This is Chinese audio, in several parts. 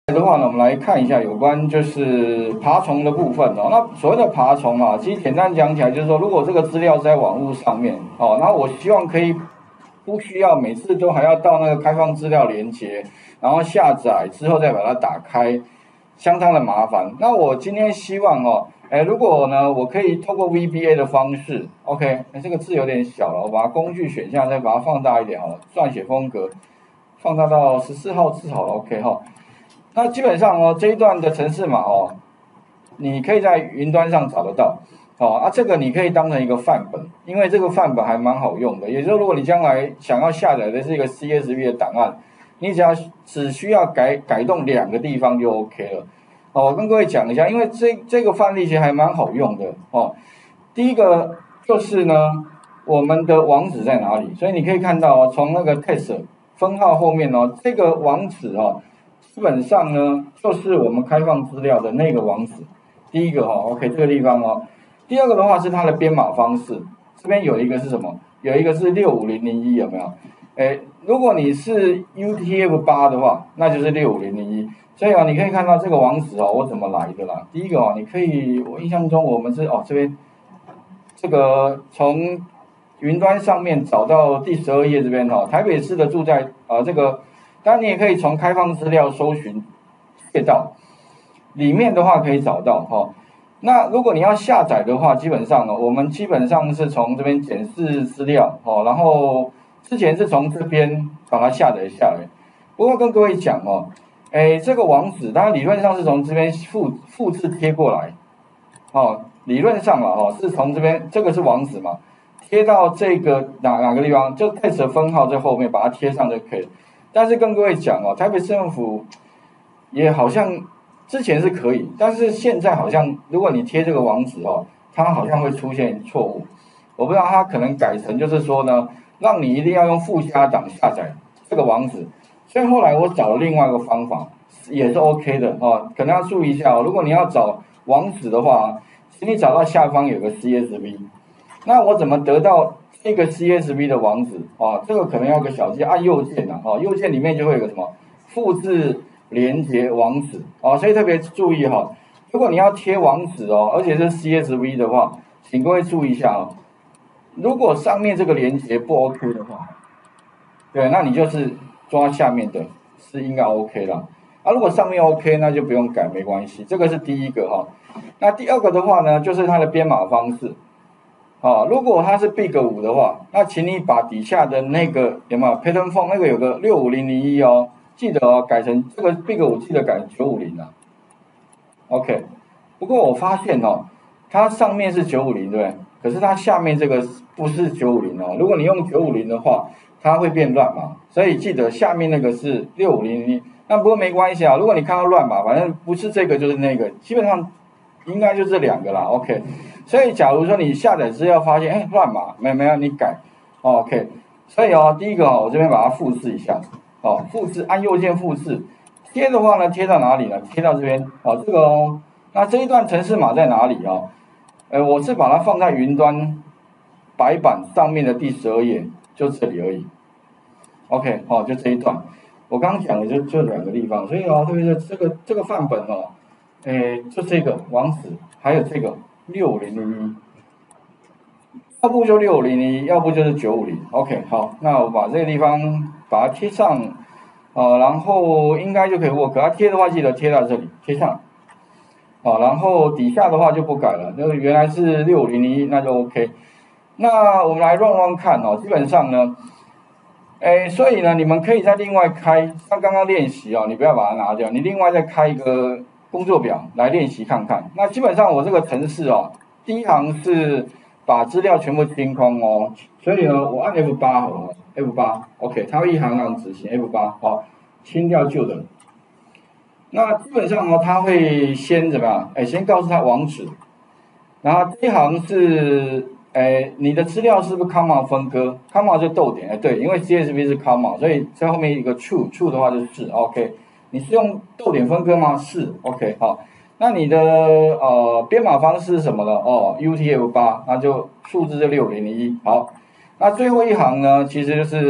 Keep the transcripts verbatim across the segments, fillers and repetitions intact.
的话呢，我们来看一下有关就是爬虫的部分哦。那所谓的爬虫啊，其实简单讲起来就是说，如果这个资料在网络上面哦，那我希望可以不需要每次都还要到那个开放资料连接，然后下载之后再把它打开，相当的麻烦。那我今天希望哦，哎，如果呢我可以透过 V B A 的方式 ，OK， 哎这个字有点小了，我把它工具选项再把它放大一点好了，撰写风格放大到十四号字好了 ，OK 哈。那基本上哦，这一段的程式码哦，你可以在云端上找得到，哦啊，这个你可以当成一个范本，因为这个范本还蛮好用的。也就是如果你将来想要下载的是一个 C S V 的档案，你只要只需要改改动两个地方就 OK 了。哦，我跟各位讲一下，因为这这个范例其实还蛮好用的哦。第一个就是呢，我们的网址在哪里？所以你可以看到哦，从那个 test 分号后面哦，这个网址哦。基本上呢，就是我们开放资料的那个网址。第一个哈、哦、，OK， 这个地方哦。第二个的话是它的编码方式，这边有一个是什么？有一个是六五零零一，有没有？哎，如果你是 U T F 八的话，那就是六五零零一。所以啊，你可以看到这个网址哦，我怎么来的啦？第一个哦，你可以，我印象中我们是哦这边这个从云端上面找到第十二页这边哦，台北市的住在啊、呃、这个。当然，你也可以从开放资料搜寻借到，里面的话可以找到哈、哦。那如果你要下载的话，基本上呢，我们基本上是从这边检视资料哦，然后之前是从这边把它下载下来。不过跟各位讲哦，哎，这个网址当然理论上是从这边复复制贴过来，哦，理论上了哦，是从这边这个是网址嘛，贴到这个哪哪个地方，就 test 分号在后面把它贴上就可以了。但是跟各位讲哦，台北市政府也好像之前是可以，但是现在好像如果你贴这个网址哦，它好像会出现错误。我不知道它可能改成就是说呢，让你一定要用附加档下载这个网址。所以后来我找了另外一个方法，也是 OK 的哦，可能要注意一下哦。如果你要找网址的话，请你找到下方有个 C S V。那我怎么得到这个 C S V 的网址啊？这个可能要个小键，按右键呐，哦，右键里面就会有个什么复制连接网址啊，所以特别注意哈，如果你要贴网址哦，而且是 C S V 的话，请各位注意一下哦，如果上面这个连接不 OK 的话，对，那你就是抓下面的，是应该 OK 啦。啊，如果上面 OK， 那就不用改，没关系。这个是第一个哈。那第二个的话呢，就是它的编码方式。哦，如果它是 Big 五的话，那请你把底下的那个有没有 Pattern Font 那个有个六五零零一哦，记得哦，改成这个 Big 五记得改成九五零啊。OK， 不过我发现哦，它上面是九五零对不对？可是它下面这个不是九五零哦。如果你用九五零的话，它会变乱码，所以记得下面那个是六五零零一。那不过没关系啊，如果你看到乱码，反正不是这个就是那个，基本上应该就这两个啦。OK。所以，假如说你下载资料发现，哎，乱码，没有没有，你改、哦、，OK。所以哦，第一个哦，我这边把它复制一下，哦，复制，按右键复制，贴的话呢，贴到哪里呢？贴到这边，哦，这个哦，那这一段程式码在哪里啊、哦？呃，我是把它放在云端白板上面的第十二页，就这里而已。OK， 哦，就这一段，我刚刚讲的就就两个地方，所以哦，特别是这个这个范本哦，诶，就这个网址，还有这个。六零零一，要不就六零零一，要不就是九五零。OK， 好，那我把这个地方把它贴上，啊，然后应该就可以 work。它贴的话记得贴到这里，贴上，啊，然后底下的话就不改了，那个原来是六零零一，那就 OK。那我们来 run run 看哦，基本上呢，哎，所以呢，你们可以再另外开，像刚刚练习哦，你不要把它拿掉，你另外再开一个。工作表来练习看看。那基本上我这个程式哦，第一行是把资料全部清空哦，所以呢，我按 F 八 好了 ，F 八 ，OK， 它会一行行执行 F 八，好，清掉旧的。那基本上呢，它会先怎么样？哎，先告诉他网址，然后这一行是，哎，你的资料是不是 comma 分割 ？comma 就逗点，哎，对，因为 C S V 是 comma， 所以在后面一个 true，true 的话就是 OK。你是用逗点分割吗？是 ，OK， 好。那你的呃编码方式是什么呢？哦 ，U T F 八，那就数字就六零零一。好，那最后一行呢，其实就是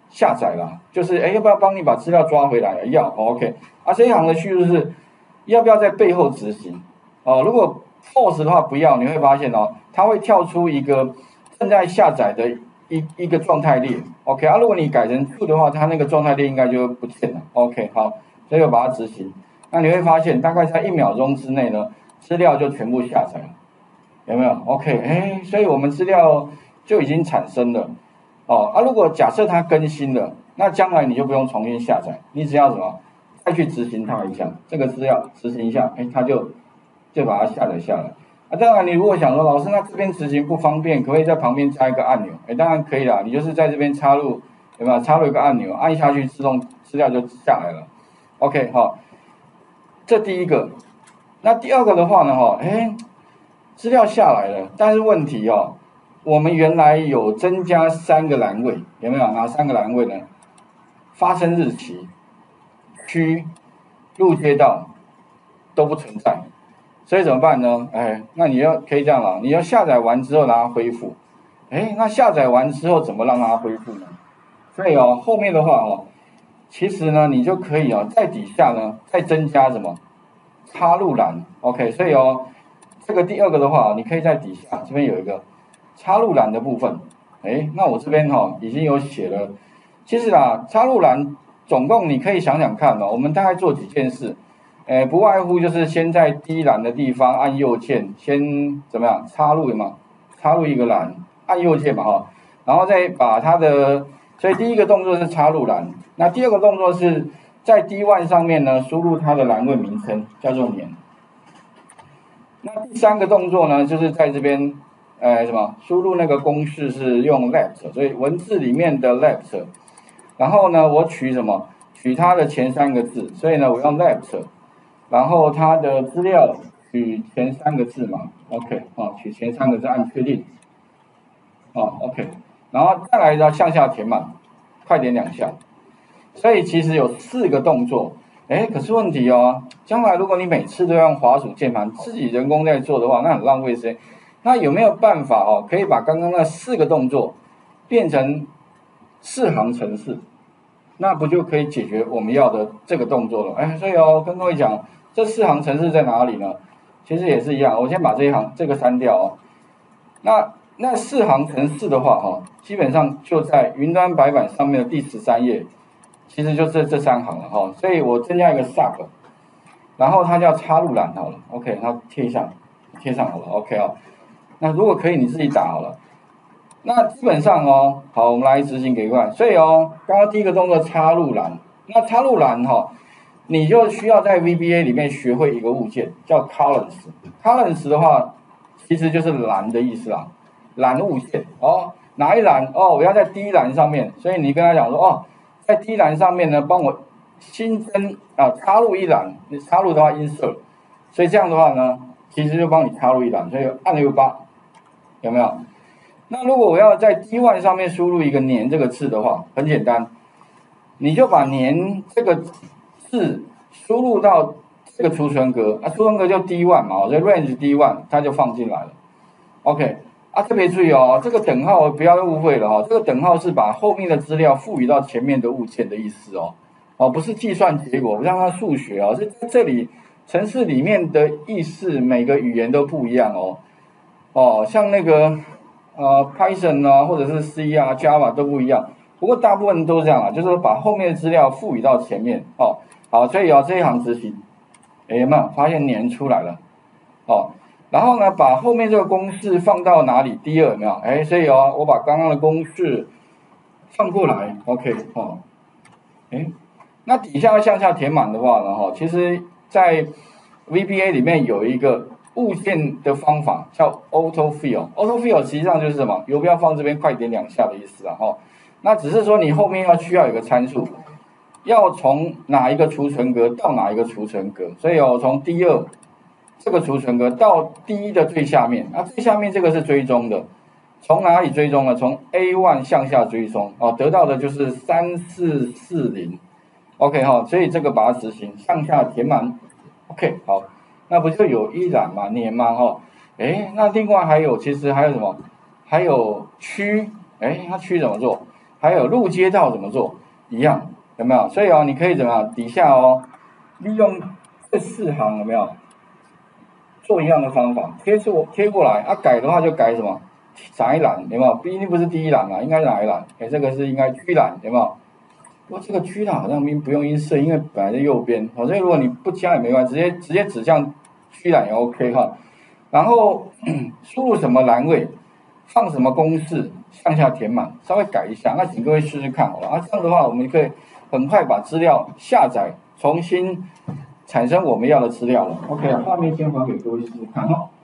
下载啦，就是哎要不要帮你把资料抓回来？要 ，OK。啊，这一行的叙述是要不要在背后执行？哦，如果 false 的话不要，你会发现哦，它会跳出一个正在下载的一一个状态列 ，OK。啊，如果你改成 true 的话，它那个状态列应该就不见了 ，OK。好，所以我把它执行。那你会发现，大概在一秒钟之内呢，资料就全部下载了，有没有 ？OK， 哎，所以我们资料就已经产生了。哦，啊，如果假设它更新了，那将来你就不用重新下载，你只要什么再去执行它一下，这个资料执行一下，哎，它就就把它下载下来。啊，当然你如果想说，老师那这边执行不方便，可不可以在旁边加一个按钮？哎，当然可以啦，你就是在这边插入，有没有插入一个按钮，按下去自动资料就下来了。OK， 好。这第一个，那第二个的话呢，哈，哎，资料下来了，但是问题哦，我们原来有增加三个栏位，有没有？哪三个栏位呢？发生日期、区、路街道都不存在，所以怎么办呢？哎，那你要可以这样了，你要下载完之后让它恢复，哎，那下载完之后怎么让它恢复呢？所以哦，后面的话哦。其实呢，你就可以哦，在底下呢再增加什么插入栏 ，OK， 所以哦，这个第二个的话，你可以在底下这边有一个插入栏的部分，哎，那我这边哈、哦、已经有写了。其实啦，插入栏总共你可以想想看哦，我们大概做几件事，哎，不外乎就是先在第一栏的地方按右键，先怎么样插入嘛，插入一个栏，按右键嘛哈，然后再把它的。所以第一个动作是插入栏，那第二个动作是在 D 一 上面呢输入它的栏位名称，叫做年。那第三个动作呢，就是在这边，呃，什么输入那个公式是用 left， 所以文字里面的 left， 然后呢，我取什么？取它的前三个字，所以呢，我用 left， 然后它的资料取前三个字嘛 ，OK， 啊，取前三个字按确定，啊 ，OK。然后再来呢，向下填满，快点两下。所以其实有四个动作，哎，可是问题哦，将来如果你每次都要用滑鼠键盘自己人工在做的话，那很浪费时间。那有没有办法哦，可以把刚刚那四个动作变成四行程式？那不就可以解决我们要的这个动作了？哎，所以哦，跟各位讲，这四行程式在哪里呢？其实也是一样，我先把这一行这个删掉哦。那那四行程式的话，哈，基本上就在云端白板上面的第十三页，其实就是这三行了哈。所以我增加一个 sub， 然后它叫插入栏好了 ，OK， 它贴上，贴上好了 ，OK 哦。那如果可以，你自己打好了。那基本上哦，好，我们来执行给各位。所以哦，刚刚第一个动作插入栏，那插入栏哈，你就需要在 V B A 里面学会一个物件，叫 columns。columns 的话，其实就是栏的意思啦。栏物件哦，哪一栏哦？我要在第一栏上面，所以你跟他讲说哦，在第一栏上面呢，帮我新增啊插入一栏，你插入的话 insert， 所以这样的话呢，其实就帮你插入一栏，所以按钮八，有没有？那如果我要在 D 一 上面输入一个年这个字的话，很简单，你就把年这个字输入到这个储存格，啊，储存格就 D 一 嘛，所以 range D 一 它就放进来了 ，OK。啊，特别注意哦，这个等号不要误会了哈、哦，这个等号是把后面的资料赋予到前面的物件的意思哦，哦，不是计算结果，不像它数学哦，是在这里程式里面的意思，每个语言都不一样哦，哦，像那个呃 Python 啊，或者是 C 啊、Java 都不一样，不过大部分都是这样啊，就是说把后面的资料赋予到前面哦，好，所以哦这一行执行，哎有没有发现年出来了，哦。然后呢，把后面这个公式放到哪里？第二有没有？哎，所以哦，我把刚刚的公式放过来 ，OK 哦，哎，那底下向下填满的话呢，哈，其实在 V B A 里面有一个物件的方法叫 Auto Fill。Auto Fill 实际上就是什么？游标放这边快点两下的意思啊，哈。那只是说你后面要需要有个参数，要从哪一个储存格到哪一个储存格，所以哦，从第二。这个储存格到第一的最下面，啊，最下面这个是追踪的，从哪里追踪呢？从 A 一 向下追踪，哦，得到的就是三四四零 ，OK 哈、哦，所以这个把它执行，向下填满 ，OK 好，那不就有一栏嘛，年嘛哈、哦，哎，那另外还有，其实还有什么？还有区，哎，它区怎么做？ 还有入街道怎么做，一样有没有？所以哦，你可以怎么样？底下哦，利用这四行有没有？做一样的方法，贴出贴过来啊，改的话就改什么？哪一栏有没有？不一定不是第一栏啊，应该是哪一栏？哎，这个是应该区栏有没有？我这个区栏好像不不用音色，因为本来在右边，所以如果你不加也没关系，直接直接指向区栏也 OK 哈。然后输入什么栏位，放什么公式，向下填满，稍微改一下，那请各位试试看好了啊。这样的话，我们可以很快把资料下载，重新产生我们要的资料了。OK 啊，画面先还给各位试试看哈。